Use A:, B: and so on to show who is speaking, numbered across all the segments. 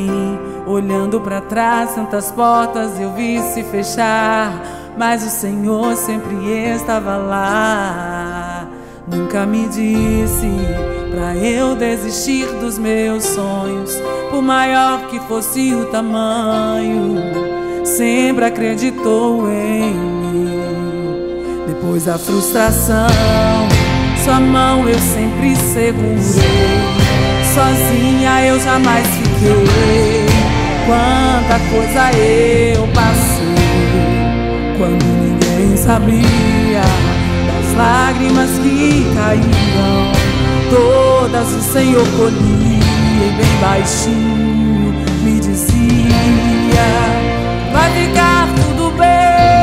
A: mim. Olhando pra trás, tantas portas eu vi se fechar, mas o Senhor sempre estava lá. Nunca me disse pra eu desistir dos meus sonhos, por maior que fosse o tamanho. Sempre acreditou em mim. Depois da frustração, sua mão eu sempre segurei. Sozinha eu jamais fiquei. Quanta coisa eu passei, quando ninguém sabia das lágrimas que caíam. Todas o Senhor colhia e bem baixinho me dizia: vai ficar tudo bem.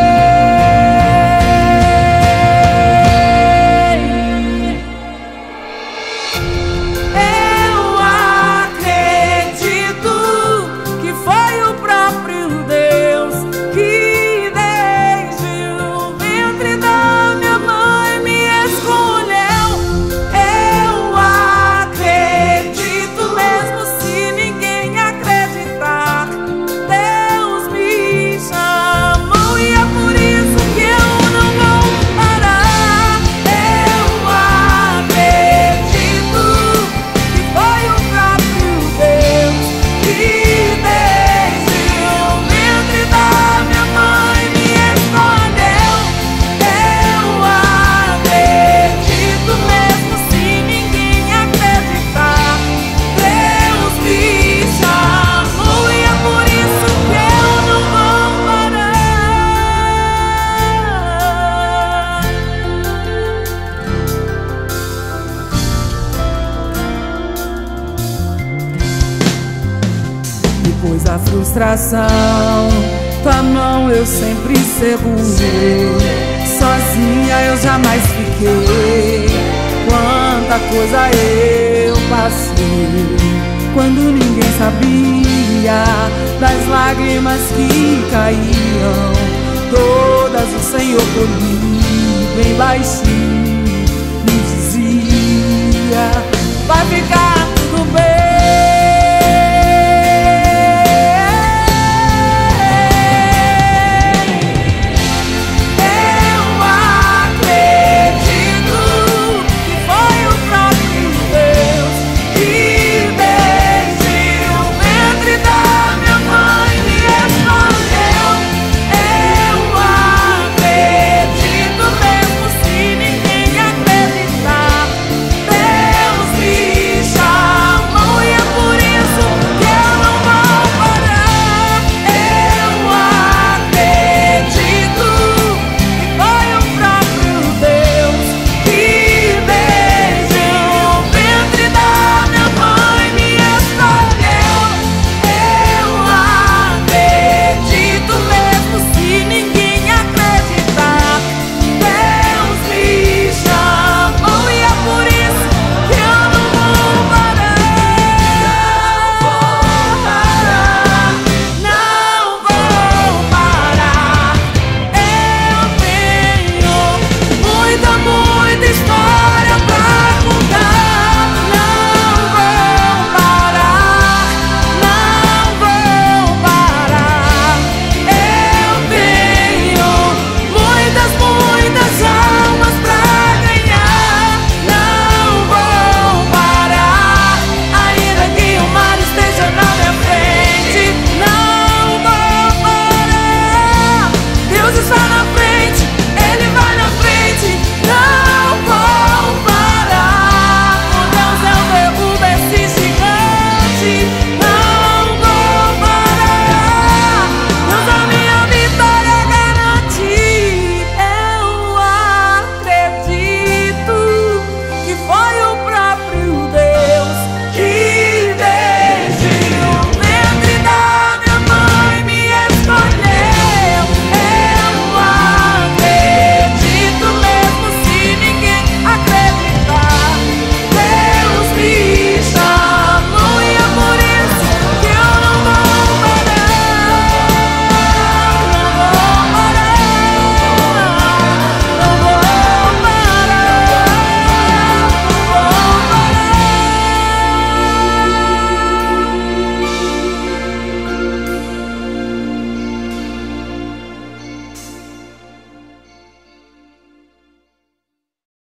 A: Depois da frustração, tua mão eu sempre segurei. Sozinha eu jamais fiquei. Quanta coisa eu passei, quando ninguém sabia das lágrimas que caíam. Todas o Senhor comigo bem baixinho me dizia: vai ficar